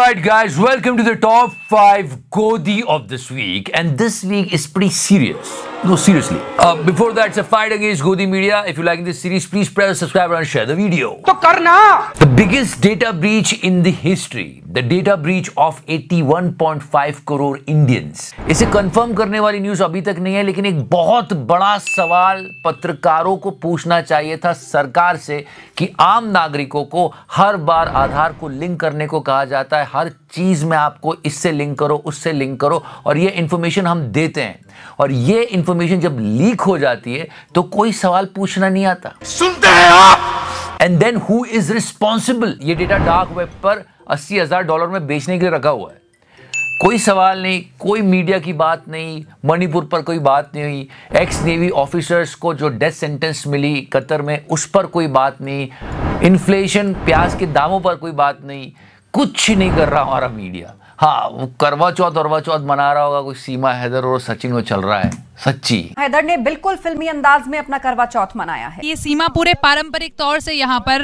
Alright guys, welcome to the top 5 Godi of this week, and this week is pretty serious. No, seriously. Before that, it's a fight against Godi Media. If you like this series, please press subscribe and share the video. तो करना! The biggest data breach in the history, the data breach of 81.5 crore Indians. इसे confirm करने वाली news अभी तक नहीं है, लेकिन एक बहुत बड़ा सवाल पत्रकारों को पूछना चाहिए था सरकार से कि आम नागरिकों को हर बार आधार को लिंक करने को कहा जाता है, हर चीज में आपको इससे लिंक करो, उससे लिंक करो, और ये इंफॉर्मेशन हम देते हैं, और ये इंफॉर्मेशन जब लीक हो जाती है तो कोई सवाल पूछना नहीं आता। सुनते हैं आप? And then who is responsible? ये डेटा डार्क वेब पर $80,000 में बेचने के लिए रखा हुआ है। कोई सवाल नहीं, कोई मीडिया की बात नहीं, मणिपुर पर कोई बात नहीं हुई, एक्स नेवी ऑफिसर्स को जो डेथ सेंटेंस मिली कतर में उस पर कोई बात नहीं, इन्फ्लेशन प्याज के दामों पर कोई बात नहीं, कुछ नहीं कर रहा हमारा मीडिया। हाँ, वो करवा चौथ मना रहा होगा कोई सीमा हैदर और सचिन को चल रहा है। सच्ची हैदर ने बिल्कुल फिल्मी अंदाज में अपना करवा चौथ मनाया है। ये सीमा पूरे पारंपरिक तौर से यहाँ पर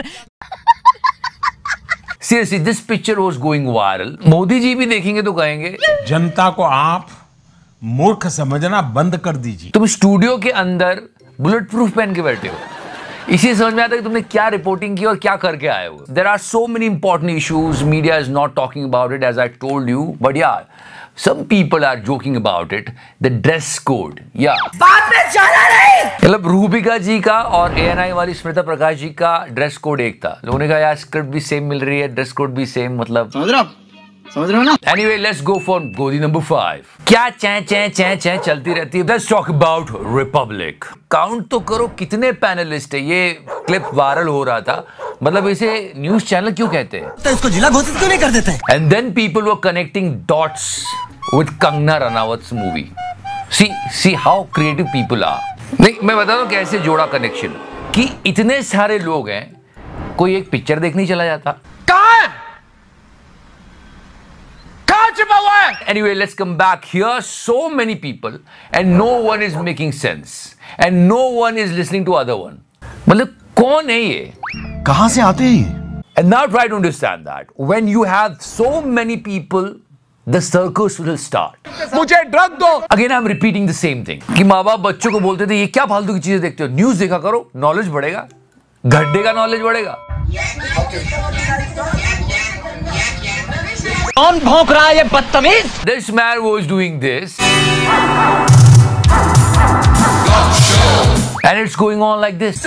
Seriously, this picture was going viral. Modi ji भी देखेंगे तो कहेंगे जनता को आप मूर्ख समझना बंद कर दीजिए। तुम स्टूडियो के अंदर बुलेट प्रूफ पहन के बैठे हो, इसी समझ में आता है कि तुमने क्या रिपोर्टिंग की और क्या करके आए हो। There are so many important issues. Media is not talking about it, as I told you. But yeah, some people are joking about it. The dress code. Yeah. बात में जाना नहीं। मतलब रूबिका जी का और ANI वाली स्मिता प्रकाश जी का ड्रेस कोड एक था। लोगों ने कहा यार स्क्रिप्ट भी सेम मिल रही है, ड्रेस कोड भी सेम, मतलब समझ रहे हो ना? Anyway, let's go for Godi number 5. क्या चैं चलती रहती है। Let's talk about Republic. Count तो करो कितने पैनलिस्ट है। ये क्लिप वायरल हो रहा था, मतलब इसे न्यूज चैनल क्यों कहते हैं? तो इसको जिला घोषित क्यों नहीं कर देते? And then people were connecting dots with Kangna Ranaut's movie. See how creative people are. नहीं, मैं बता दूं कैसे जोड़ा कनेक्शन, कि इतने सारे लोग हैं, कोई एक पिक्चर देखने चला जाता। Anyway, let's come back here. So many people and no one is making sense and no one is listening to other one. मतलब कौन है ये? कहां से आते हैं ये? And now try to understand that when you have so many people, the circus will start. मुझे ड्रग दो। Again, I'm repeating the same thing. कि माँ बाप बच्चों को बोलते थे ये क्या फालतू की चीजें देखते हो, न्यूज देखा करो, नॉलेज बढ़ेगा, गड्ढे का नॉलेज बढ़ेगा। कौन भौंक रहा है ये बदतमीज? This man was doing this. And it's going on like this.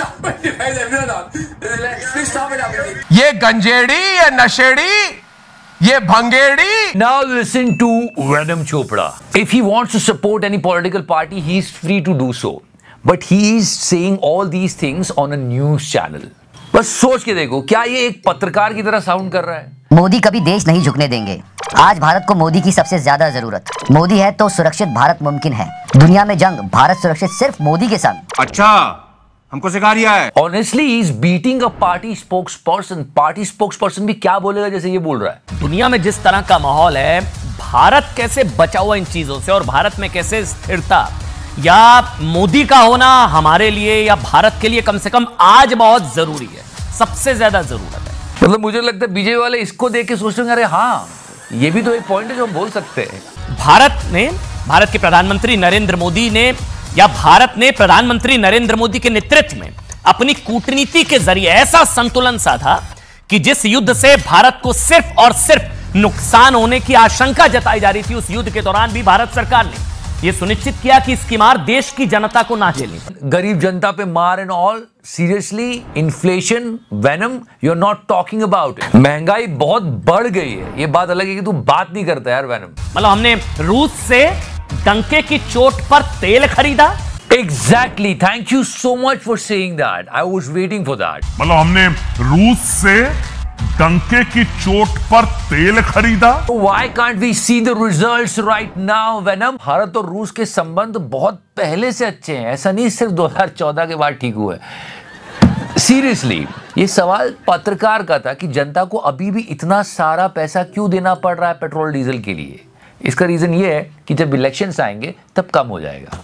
ये गंजेड़ी, ये नशेड़ी, ये भंगेड़ी। Now listen to Venom Chopra. If he wants to support any political party, he is free to do so. But he is saying all these things on a news channel. बस सोच के देखो, क्या ये एक पत्रकार की तरह साउंड कर रहा है? मोदी कभी देश नहीं झुकने देंगे। आज भारत को मोदी की सबसे ज्यादा जरूरत। मोदी है तो सुरक्षित भारत मुमकिन है। दुनिया में जंग भारत सुरक्षित सिर्फ मोदी के संग। अच्छा, हमको सिखा रिया है। Honestly, he is beating a party spokesperson. Party spokesperson भी क्या बोलेगा जैसे ये बोल रहा है। दुनिया में जिस तरह का माहौल है, भारत कैसे बचा हुआ इन चीजों से और भारत में कैसे स्थिरता या मोदी का होना हमारे लिए या भारत के लिए कम से कम आज बहुत जरूरी है, सबसे ज्यादा जरूरत है। मतलब मुझे लगता है बीजेपी वाले इसको देख के सोच रहे हैं, अरे हाँ ये भी तो एक पॉइंट है जो हम बोल सकते हैं। भारत के प्रधानमंत्री नरेंद्र मोदी ने या भारत ने प्रधानमंत्री नरेंद्र मोदी के नेतृत्व में अपनी कूटनीति के जरिए ऐसा संतुलन साधा कि जिस युद्ध से भारत को सिर्फ और सिर्फ नुकसान होने की आशंका जताई जा रही थी, उस युद्ध के दौरान भी भारत सरकार ने यह सुनिश्चित किया कि इसकी मार देश की जनता को ना झेलनी पड़े। गरीब जनता पे मार and all. Seriously, inflation, venom, you are not talking about it. महंगाई बहुत बढ़ गई है, ये बात अलग है कि तू बात नहीं करता यार वेनम। मतलब हमने रूस से डंके की चोट पर तेल खरीदा। Exactly. Thank you so much for saying that. I was waiting for that. मतलब हमने रूस से डंके की चोट पर तेल खरीदा। Why can't we see the results right now, Venom? Bharat और रूस के संबंध बहुत पहले से अच्छे हैं, ऐसा नहीं सिर्फ 2014 के बाद ठीक हुए। सीरियसली, ये सवाल पत्रकार का था कि जनता को अभी भी इतना सारा पैसा क्यों देना पड़ रहा है पेट्रोल डीजल के लिए। इसका रीजन ये है कि जब इलेक्शंस आएंगे तब कम हो जाएगा।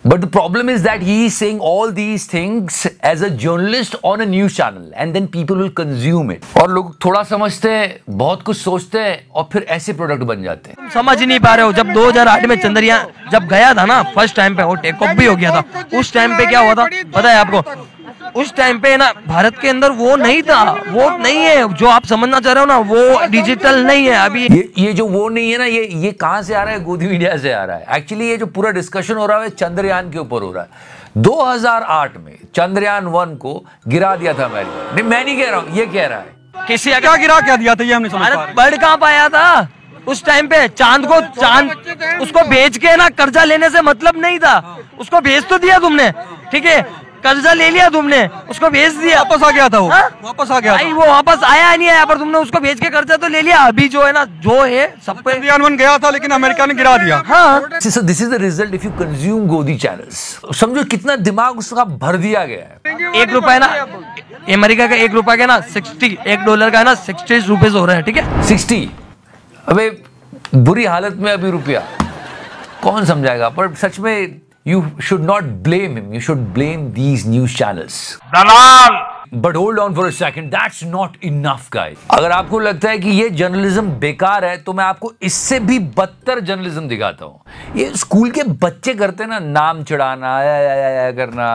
But the problem is that he is saying all these things as a journalist on a news channel and then people will consume it. और लोग थोड़ा समझते हैं, बहुत कुछ सोचते हैं और फिर ऐसे प्रोडक्ट बन जाते हैं। समझ ही नहीं पा रहे हो। जब 2008 में चंद्रयान जब गया था ना, फर्स्ट टाइम पे वो टेक ऑफ भी हो गया था, उस टाइम पे क्या हुआ था पता है आपको? उस टाइम पे ना भारत के अंदर वो नहीं था, वो नहीं है जो आप समझना चाह रहे हो ना, वो डिजिटल नहीं है अभी। ये जो वो नहीं है ना, ये कहां से आ रहा है? गोदी मीडिया से आ रहा है। एक्चुअली ये जो पूरा डिस्कशन हो रहा है चंद्रयान के ऊपर हो रहा है। 2008 में चंद्रयान 1 को गिरा दिया था अमेरिका। नहीं, मैं नहीं कह रहा हूं, ये कह रहा है। किसी क्या गिरा क्या दिया था ये हमने समझ भारत बढ़ कहां पाया था उस टाइम पे? चांद उसको बेच के ना कर्जा लेने से मतलब नहीं था, उसको भेज तो दिया तुमने, ठीक है, कर्जा ले लिया तुमने, उसको भेज दिया, वापस आ गया था वो। वापस आ गया था। वो वापस आया नहीं आया, पर तुमने उसको भेज के कर्जा तो ले लिया। अभी जो है ना, जो है सब पे चंद्रयान गया था लेकिन अमेरिका ने गिरा दिया। हाँ, this is the result if you consume godi channels. समझो कितना दिमाग उसका भर दिया गया है। ₹1 ना, अमेरिका का ₹1 का ना 60, $1 का ना 60 रुपीज हो रहा है, ठीक है, 60। अबे बुरी हालत में अभी रुपया कौन समझाएगा? पर सच में you should not blame him, you should blame these news channels. Dalal! But hold on for a second, that's not enough guys. अगर आपको लगता है कि ये जर्नलिज्म बेकार है तो मैं आपको इससे भी बदतर जर्नलिज्म दिखाता हूँ। ये स्कूल के बच्चे करते हैं ना, नाम चढ़ाना, करना,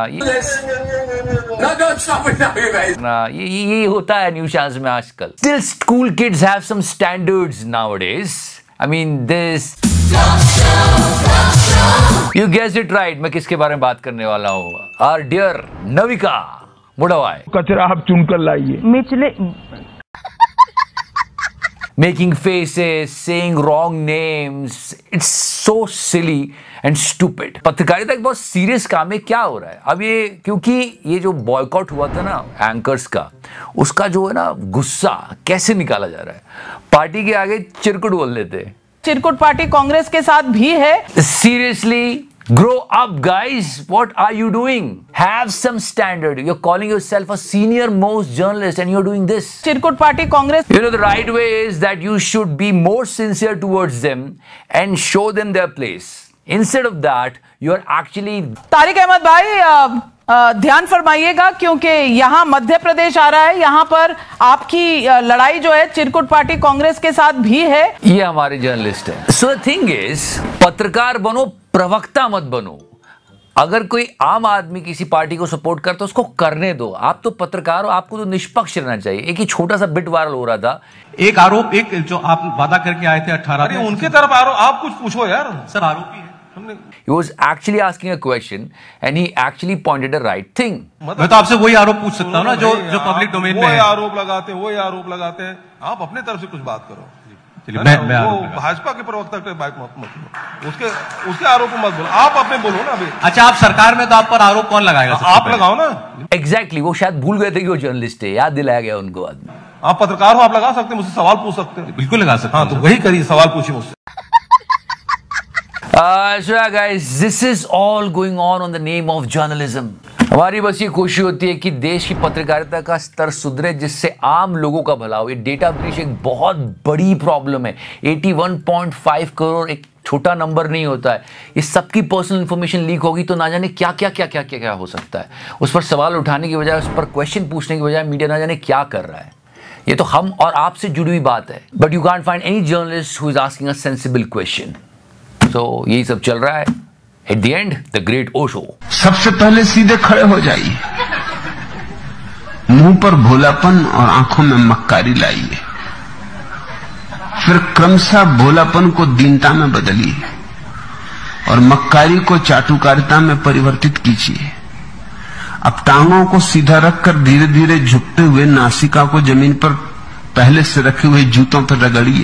ये होता है न्यूज चैनल्स में आजकल। Still school kids have some standards nowadays. I mean this You guessed it right. मैं किसके बारे में बात करने वाला हूँ? Our dear Navika मुड़वाए। कचरा आप चुनकर लाइए। Making faces, saying wrong names. It's so silly and stupid. पत्रकारिता एक बहुत सीरियस काम है। क्या हो रहा है अब ये? क्योंकि ये जो बॉयकॉट हुआ था ना एंकर्स का, उसका जो है ना गुस्सा कैसे निकाला जा रहा है? पार्टी के आगे चिरकुट बोल देते हैं। चिरकुट पार्टी कांग्रेस के साथ भी है। Seriously, grow up guys. What are you doing? Have some standard. You're calling yourself a senior most journalist and you're doing this. चिरकुट party Congress. You know the right way is that you should be more sincere towards them and show them their place. Instead of that, you're actually Tariq Ahmed भाई ध्यान फरमाइएगा क्योंकि यहाँ मध्य प्रदेश आ रहा है, यहाँ पर आपकी लड़ाई जो है चिरकुट पार्टी कांग्रेस के साथ भी है। ये हमारे जर्नलिस्ट है। सो द थिंग इज, पत्रकार बनो, प्रवक्ता मत बनो। अगर कोई आम आदमी किसी पार्टी को सपोर्ट करता है उसको करने दो। आप तो पत्रकार हो, आपको तो निष्पक्ष रहना चाहिए। एक ही छोटा सा बिट वायरल हो रहा था, एक आरोप, एक जो आप वादा करके आए थे 18 में, उनके तरफ आरोप, आप कुछ पूछो यार। सर आरोपी है। He was actually asking a question and he actually pointed a right thing. मैं तो आपसे वही आरोप पूछ सकता हूँ ना जो पब्लिक डोमेन में है। आरोप लगाते हैं, वही आरोप लगाते हैं। आप अपने तरफ से कुछ बात करो। चलिए मैं भाजपा के प्रवक्ता के बात मत उसके आरोप मत बोलो, आप अपने बोलो ना अभी। अच्छा, आप सरकार में तो आप पर आरोप कौन लगाएगा? आप लगाओ ना। Exactly, वो शायद भूल गए थे कि वो जर्नलिस्ट है, याद दिलाया गया उनको बाद में। आप पत्रकार हो, आप लगा सकते हैं, मुझसे सवाल पूछ सकते हैं। बिल्कुल लगा सकते हैं। हाँ, तो वही करिए, सवाल पूछिए मुझसे। So yeah, guys, this is all going on the name of journalism. हमारी बस ये कोशिश होती है कि देश की पत्रकारिता का स्तर सुधरे जिससे आम लोगों का भला हो। ये डेटा ब्रीच एक बहुत बड़ी प्रॉब्लम है। 81.5 करोड़ एक छोटा नंबर नहीं होता है। ये सबकी पर्सनल इंफॉर्मेशन लीक होगी तो ना जाने क्या क्या क्या क्या क्या क्या हो सकता है। उस पर सवाल उठाने की बजाय, उस पर क्वेश्चन पूछने की बजाय मीडिया ना जाने क्या कर रहा है। ये तो हम और आपसे जुड़ी हुई बात है। But you can't find any journalist who is asking a sensible question. तो यही सब चल रहा है। At the end the great Osho. सबसे पहले सीधे खड़े हो जाइए, मुंह पर भोलापन और आंखों में मक्कारी लाइए, फिर क्रमशः भोलापन को दीनता में बदलिए और मक्कारी को चाटुकारिता में परिवर्तित कीजिए। अब टांगों को सीधा रखकर धीरे धीरे झुकते हुए नासिका को जमीन पर पहले से रखे हुए जूतों पर रगड़िए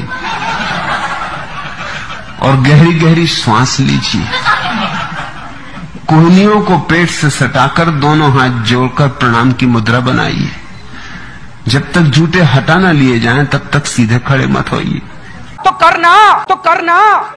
और गहरी गहरी श्वास लीजिए। कोहनियों को पेट से सटाकर दोनों हाथ जोड़कर प्रणाम की मुद्रा बनाइए। जब तक जूते हटा ना लिए जाएं तब तक सीधे खड़े मत होइए। तो करना